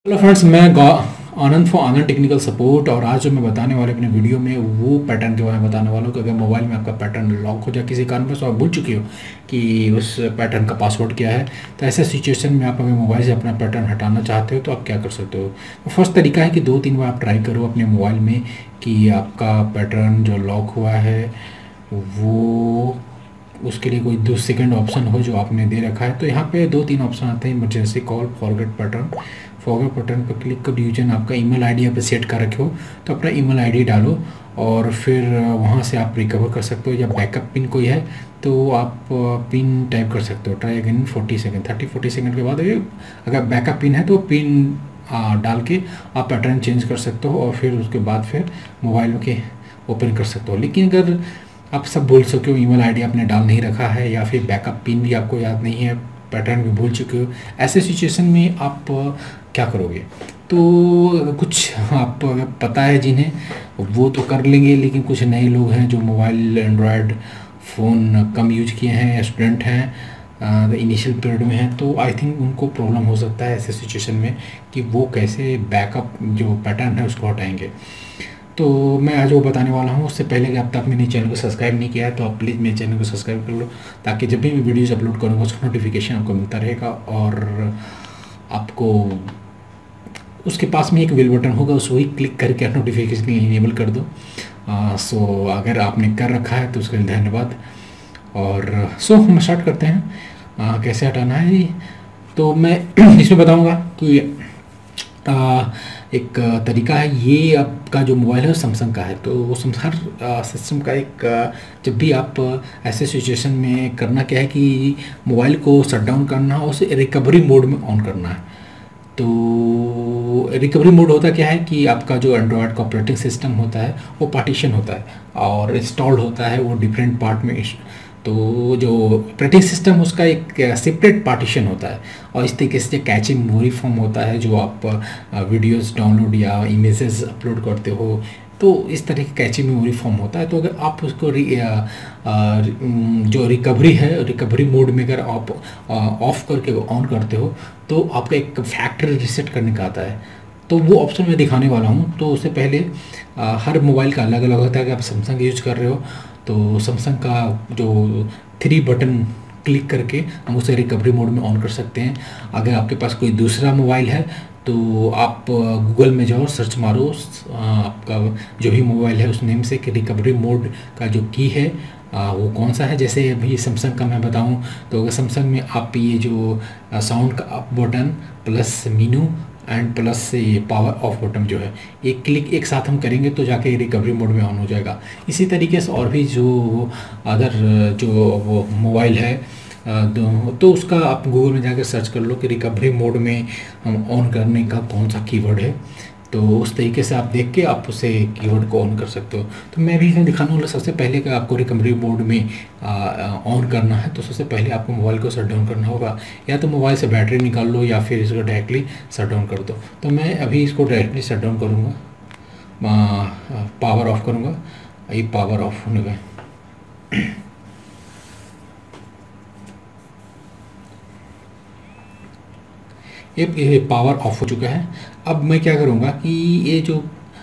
Hello friends, मैं Anand for Anand technical support. और आज जो मैं बताने वाले अपने वीडियो में वो पैटर्न के बारे में बताने वाला हूँ कि अगर मोबाइल में आपका पैटर्न लॉक हो जाए किसी कारणवश और आप भूल चुके हो कि उस पैटर्न का पासवर्ड क्या है, तो ऐसे सिचुएशन में आप अगर मोबाइल से अपना पैटर्न हटाना चाहते हो तो आप क्या कर सकते हो। तो फर्स्ट तरीका है कि 2-3 बार आप ट्राई करो अपने मोबाइल में कि आपका पैटर्न जो लॉक हुआ है वो उसके लिए कोई 2 सेकंड ऑप्शन हो जो आपने दे रखा है। तो यहाँ पे 2-3 ऑप्शन आते हैं, emergency call, forget pattern. Forget pattern पर क्लिक कर यूजर आपका ईमेल आईडी आप सेट कर रखे हो तो अपना ईमेल आईडी डालो और फिर वहाँ से आप रिकवर कर सकते हो। या बैकअप पिन कोई है तो आप पिन टाइप कर सकते हो, ट्राई अगेन 40 सेकंड 30-40 सेकंड के बाद अगर बैकअप पिन है तो पिन डाल के आप पैटर्न चेंज कर सकते हो और फिर उसके बाद फिर मोबाइल के ओपन कर सकते हो। लेकिन अगर आप सब भूल सके हो, ईमेल आईडी आपने डाल नहीं रखा है या फिर बैकअप पिन भी आपको याद नहीं है, पैटर्न भी भूल चुके हो, ऐसे सिचुएशन में आप क्या करोगे। तो कुछ आप अगर पता है जिन्हें वो तो कर लेंगे, लेकिन कुछ नए लोग हैं जो मोबाइल एंड्रॉयड फ़ोन कम यूज किए हैं या स्टूडेंट हैं इनिशियल पीरियड में हैं, तो आई थिंक उनको प्रॉब्लम हो सकता है ऐसे सिचुएशन में कि वो कैसे बैकअप जो पैटर्न है उसको हटाएंगे। तो मैं आज वो बताने वाला हूँ। उससे पहले कि अब तक मेरे चैनल को सब्सक्राइब नहीं किया है तो आप प्लीज़ मेरे चैनल को सब्सक्राइब कर लो, ताकि जब भी मैं वीडियोज़ अपलोड करूँगा उसका नोटिफिकेशन आपको मिलता रहेगा। और आपको उसके पास में एक बेल बटन होगा, उसको ही क्लिक करके आप नोटिफिकेशन इनेबल कर दो। सो अगर आपने कर रखा है तो उसके लिए धन्यवाद। और हम स्टार्ट करते हैं कैसे हटाना है जी। तो मैं इसमें बताऊँगा कि एक तरीका है। ये आपका जो मोबाइल है सैमसंग का है, तो वो हर सिस्टम का एक जब भी आप ऐसे सिचुएशन में करना क्या है कि मोबाइल को शट डाउन करना है, उसे रिकवरी मोड में ऑन करना है। तो रिकवरी मोड होता क्या है कि आपका जो एंड्रॉयड का ऑपरेटिंग सिस्टम होता है वो पार्टीशन होता है और इंस्टॉल्ड होता है वो डिफरेंट पार्ट में। तो जो ऑपरेटिंग सिस्टम उसका एक सेपरेट पार्टीशन होता है और इस तरीके से कैची मेमोरी फॉर्म होता है जो आप वीडियोस डाउनलोड या इमेजेस अपलोड करते हो, तो इस तरह की कैची मेमोरी फॉर्म होता है। तो अगर आप उसको जो रिकवरी है, रिकवरी मोड में अगर आप ऑफ करके ऑन करते हो तो आपका एक फैक्ट्री रीसेट करने का आता है। तो वो ऑप्शन मैं दिखाने वाला हूँ। तो उससे पहले हर मोबाइल का अलग अलग होता है। अगर आप सैमसंग यूज कर रहे हो तो सैमसंग का जो 3 बटन क्लिक करके हम उसे रिकवरी मोड में ऑन कर सकते हैं। अगर आपके पास कोई दूसरा मोबाइल है तो आप गूगल में जाओ, सर्च मारो आपका जो भी मोबाइल है उस नेम से कि रिकवरी मोड का जो की है वो कौन सा है। जैसे अभी सैमसंग का मैं बताऊं तो अगर सैमसंग में आप ये जो साउंड का up button plus menu and plus से पावर ऑफ बटन जो है एक क्लिक एक साथ हम करेंगे तो जाके रिकवरी मोड में ऑन हो जाएगा। इसी तरीके से और भी जो अदर जो वो मोबाइल है तो उसका आप गूगल में जाकर सर्च कर लो कि रिकवरी मोड में हम ऑन करने का कौन सा कीवर्ड है, तो उस तरीके से आप देख के आप उसे कीवर्ड को ऑन कर सकते हो। तो मैं भी इसमें दिखाने वाला सबसे पहले कि आपको रिकवरी मोड में ऑन करना है तो सबसे पहले आपको मोबाइल को शट डाउन करना होगा। या तो मोबाइल से बैटरी निकाल लो या फिर इसको डायरेक्टली शट डाउन कर दो। तो मैं अभी इसको डायरेक्टली शट डाउन करूँगा, पावर ऑफ करूँगा। ये पावर ऑफ होने का ये पावर ऑफ हो चुका है। अब मैं क्या करूँगा कि ये जो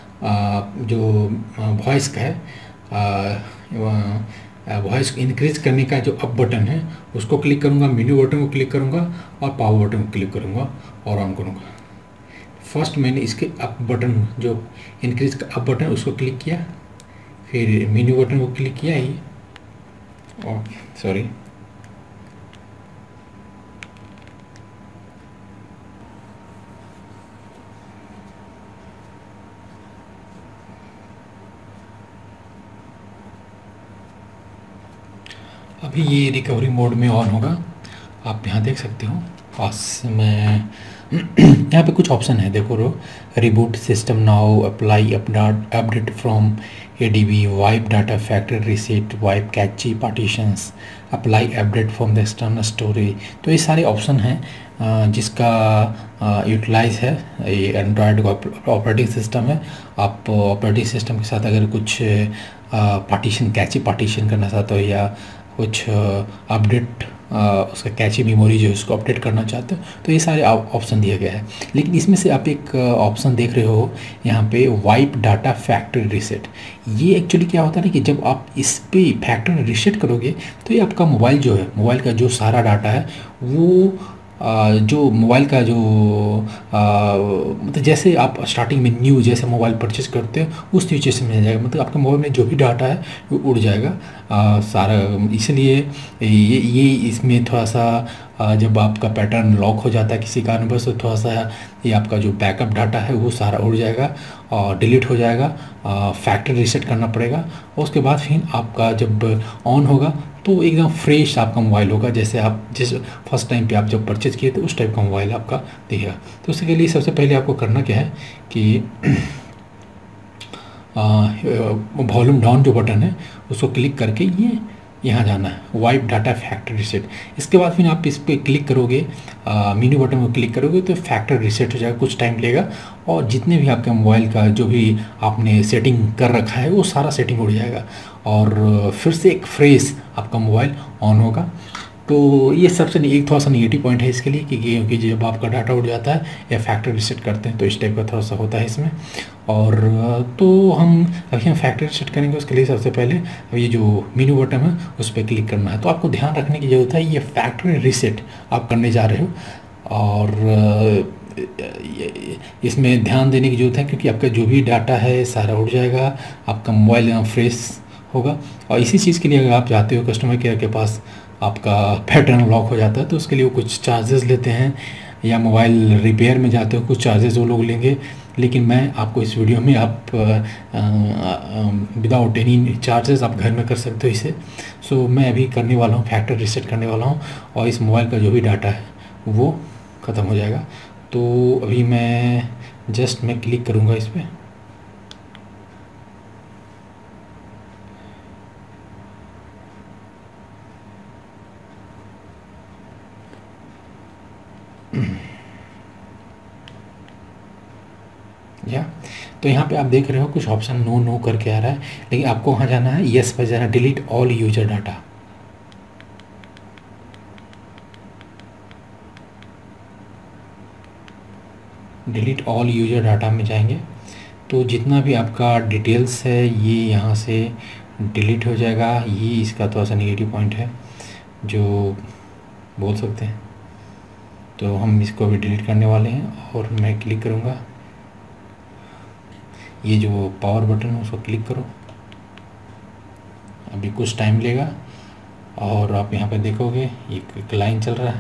वॉइस का है, वॉइस इंक्रीज करने का जो अप बटन है उसको क्लिक करूँगा, मेन्यू बटन को क्लिक करूँगा और पावर बटन को क्लिक करूँगा और ऑन करूँगा। फर्स्ट मैंने इसके अप बटन जो इंक्रीज का अप बटन उसको क्लिक किया, फिर मेन्यू बटन को क्लिक किया ही सॉरी अभी ये रिकवरी मोड में ऑन होगा। आप यहाँ देख सकते हो पास में यहाँ पे कुछ ऑप्शन है, देखो रो reboot system now, apply update from ADB, wipe data factory reset, wipe cache partitions, apply update from the external storage. तो ये सारे ऑप्शन हैं जिसका यूटिलाइज है ये एंड्रॉयड का ऑपरेटिंग सिस्टम है। आप ऑपरेटिंग सिस्टम के साथ अगर कुछ पार्टीशन कैची पार्टीशन करना चाहते हो या कुछ अपडेट उसका कैची मेमोरी जो है उसको अपडेट करना चाहते हो, तो ये सारे ऑप्शन दिया गया है। लेकिन इसमें से आप एक ऑप्शन देख रहे हो यहाँ पे, वाइप डाटा फैक्ट्री रीसेट। ये एक्चुअली क्या होता है ना कि जब आप इस पे फैक्ट्री रीसेट करोगे तो ये आपका मोबाइल जो है, मोबाइल का जो सारा डाटा है वो जो मोबाइल का जो मतलब जैसे आप स्टार्टिंग में न्यू जैसे मोबाइल परचेज करते हो उस तरीके से मिल जाएगा। मतलब आपके मोबाइल में जो भी डाटा है वो उड़ जाएगा सारा। इसलिए ये इसमें थोड़ा सा जब आपका पैटर्न लॉक हो जाता है किसी कारणवश तो थोड़ा सा ये आपका जो बैकअप डाटा है वो सारा उड़ जाएगा और डिलीट हो जाएगा, फैक्ट्री रीसेट करना पड़ेगा। और उसके बाद फिर आपका जब ऑन होगा तो एकदम फ्रेश आपका मोबाइल होगा, जैसे आप जिस फर्स्ट टाइम पे आप जब परचेज़ किए थे उस टाइप का मोबाइल आपका दिखेगा। तो उसके लिए सबसे पहले आपको करना क्या है कि वॉल्यूम डाउन जो बटन है उसको क्लिक करके ये यहाँ जाना है, वाइप डाटा फैक्ट्री रीसेट। इसके बाद फिर आप इस पर क्लिक करोगे, मेन्यू बटन को क्लिक करोगे तो फैक्ट्री रीसेट हो जाएगा, कुछ टाइम लेगा और जितने भी आपके मोबाइल का जो भी आपने सेटिंग कर रखा है वो सारा सेटिंग उड़ जाएगा और फिर से एक फ्रेश आपका मोबाइल ऑन होगा। तो ये सबसे एक थोड़ा सा निगेटिव पॉइंट है इसके लिए क्योंकि जब आपका डाटा उड़ जाता है या फैक्ट्री रीसेट करते हैं तो इस टाइप का थोड़ा सा होता है इसमें। और तो अभी हम फैक्ट्री रीसेट करेंगे, उसके लिए सबसे पहले अब ये जो मेन्यू बटन है उस पर क्लिक करना है। तो आपको ध्यान रखने की ज़रूरत है, ये फैक्ट्री रीसेट आप करने जा रहे हो और इसमें ध्यान देने की ज़रूरत है क्योंकि आपका जो भी डाटा है सारा उड़ जाएगा, आपका मोबाइल यहाँ फ्रेश होगा। और इसी चीज़ के लिए अगर आप जाते हो कस्टमर केयर के पास, आपका पैटर्न लॉक हो जाता है तो उसके लिए वो कुछ चार्जेस लेते हैं, या मोबाइल रिपेयर में जाते हो कुछ चार्जेस वो लोग लेंगे। लेकिन मैं आपको इस वीडियो में आप विदाउट एनी चार्जेस आप घर में कर सकते हो इसे। सो मैं अभी करने वाला हूँ, फैक्ट्री रीसेट करने वाला हूँ और इस मोबाइल का जो भी डाटा है वो ख़त्म हो जाएगा। तो अभी मैं क्लिक करूँगा इस पर। या तो यहाँ पे आप देख रहे हो कुछ ऑप्शन नो नो करके आ रहा है, लेकिन आपको वहाँ जाना है, यस पर जाना, delete all user data. Delete all user data में जाएंगे तो जितना भी आपका डिटेल्स है ये यहाँ से डिलीट हो जाएगा। ये इसका थोड़ा सा निगेटिव पॉइंट है जो बोल सकते हैं। तो हम इसको भी डिलीट करने वाले हैं और मैं क्लिक करूँगा, ये जो पावर बटन है उसको क्लिक करो। अभी कुछ टाइम लेगा और आप यहाँ पे देखोगे एक लाइन चल रहा है,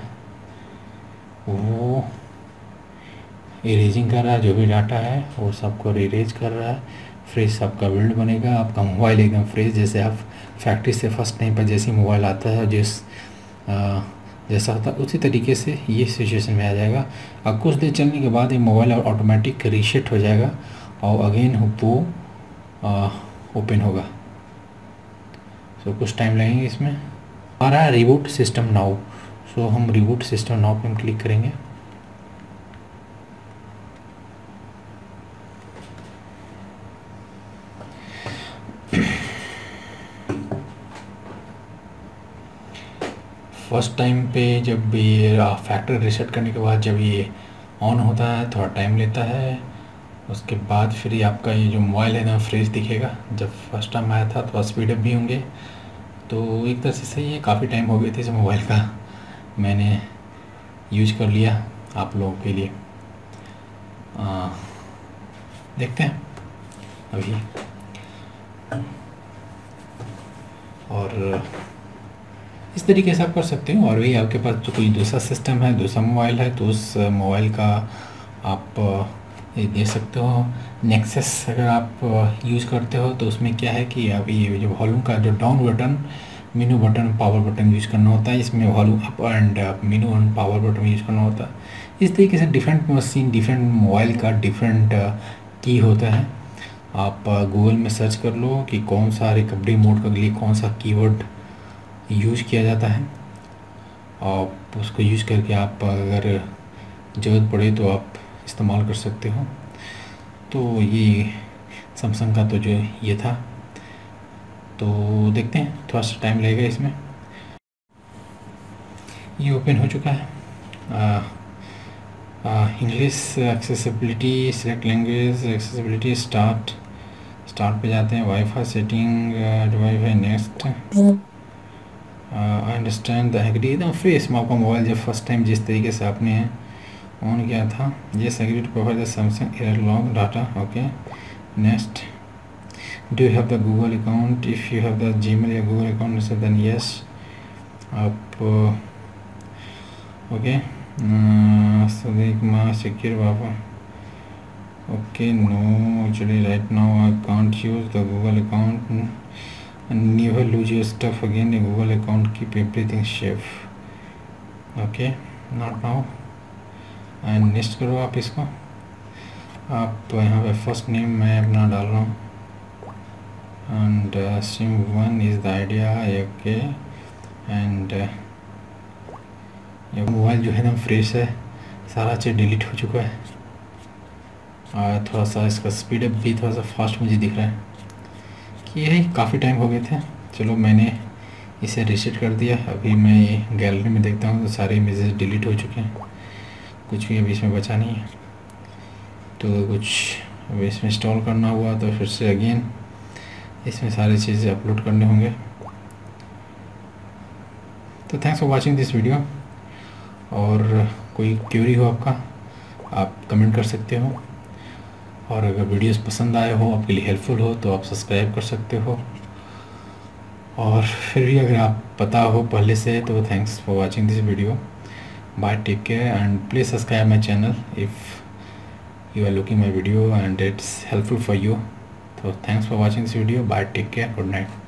वो इरेजिंग कर रहा है, जो भी डाटा है वो सबको इरेज कर रहा है। फ्रेश आपका बिल्ड बनेगा, आपका मोबाइल एकदम फ्रेश, जैसे आप फैक्ट्री से फर्स्ट टाइम पर जैसे मोबाइल आता है जैसा होता है उसी तरीके से ये सिचुएशन में आ जाएगा। और कुछ देर चलने के बाद ये मोबाइल ऑटोमेटिक रीसेट हो जाएगा और अगेन वो ओपन होगा। सो कुछ टाइम लगेंगे इसमें। आ रहा है रिबूट सिस्टम नाउ। सो हम रिबूट सिस्टम नाउ पे हम क्लिक करेंगे। फर्स्ट टाइम पे जब ये फैक्ट्री रीसेट करने के बाद जब ये ऑन होता है थोड़ा टाइम लेता है, उसके बाद फिर ये आपका ये जो मोबाइल है ना फ्रेश दिखेगा। जब फर्स्ट टाइम आया था तो स्पीडअप भी होंगे, तो एक तरह से सही है। काफ़ी टाइम हो गए थे इस मोबाइल का मैंने यूज कर लिया आप लोगों के लिए। देखते हैं अभी। और इस तरीके से आप कर सकते हो। और भी आपके पास तो कोई दूसरा सिस्टम है, दूसरा मोबाइल है, तो उस मोबाइल का आप ये दे सकते हो। नेक्सस अगर आप यूज़ करते हो तो उसमें क्या है कि आप ये जो वॉल्यूम का जो down button, menu button, power button use करना होता है। इसमें volume up and menu and power button use करना होता है। इस तरीके से डिफरेंट मशीन, डिफरेंट मोबाइल का डिफरेंट की होता है। आप गूगल में सर्च कर लो कि कौन सा रिकवरी मोड के लिए कौन सा कीवर्ड यूज़ किया जाता है, और उसको यूज़ करके आप अगर ज़रूरत पड़े तो आप इस्तेमाल कर सकते हो। तो ये सैमसंग का तो जो ये था, तो देखते हैं, थोड़ा सा टाइम लगेगा इसमें। ये ओपन हो चुका है। English accessibility, select language, accessibility, start पे जाते हैं। Wifi setting, wifi next, I understand the agree. एकदम फ्रेश में आपका मोबाइल जब फर्स्ट टाइम जिस तरीके से आपने ऑन किया था। Yes agree to provide the Samsung air log data, okay next. Do you have the Google account, if you have the Gmail या गूगल अकाउंट से देन येस आप, ओके। सदीक माँ सिक्योर बाबा, okay, no, actually right now I can't use the Google account, and never lose your stuff again. A Google account, keep everything safe, okay, not now. And next करो आप इसको। आप यहाँ पे फर्स्ट नेम मैं अपना डाल रहा हूँ, and SIM 1 is the Idea, okay. And ये मोबाइल जो है ना फ्रेश है, सारा चीज़ डिलीट हो चुका है। थोड़ा सा इसका स्पीड अप भी थोड़ा सा फास्ट मुझे दिख रहा है कि यही काफ़ी टाइम हो गए थे। चलो मैंने इसे रीसेट कर दिया। अभी मैं गैलरी में देखता हूँ तो सारे इमेजेस डिलीट हो चुके हैं, कुछ भी अभी इसमें बचा नहीं है। तो कुछ अभी इसमें इंस्टॉल करना हुआ तो फिर से अगेन इसमें सारी चीज़ें अपलोड करने होंगे। तो thanks for watching this video, और कोई क्वेरी हो आपका आप कमेंट कर सकते हो, और अगर वीडियोस पसंद आए हो, आपके लिए हेल्पफुल हो, तो आप सब्सक्राइब कर सकते हो। और फिर भी अगर आप पता हो पहले से तो thanks for watching this video. Bye, take care, and please subscribe my channel if you are looking my video and it's helpful for you. So thanks for watching this video. Bye, take care, good night.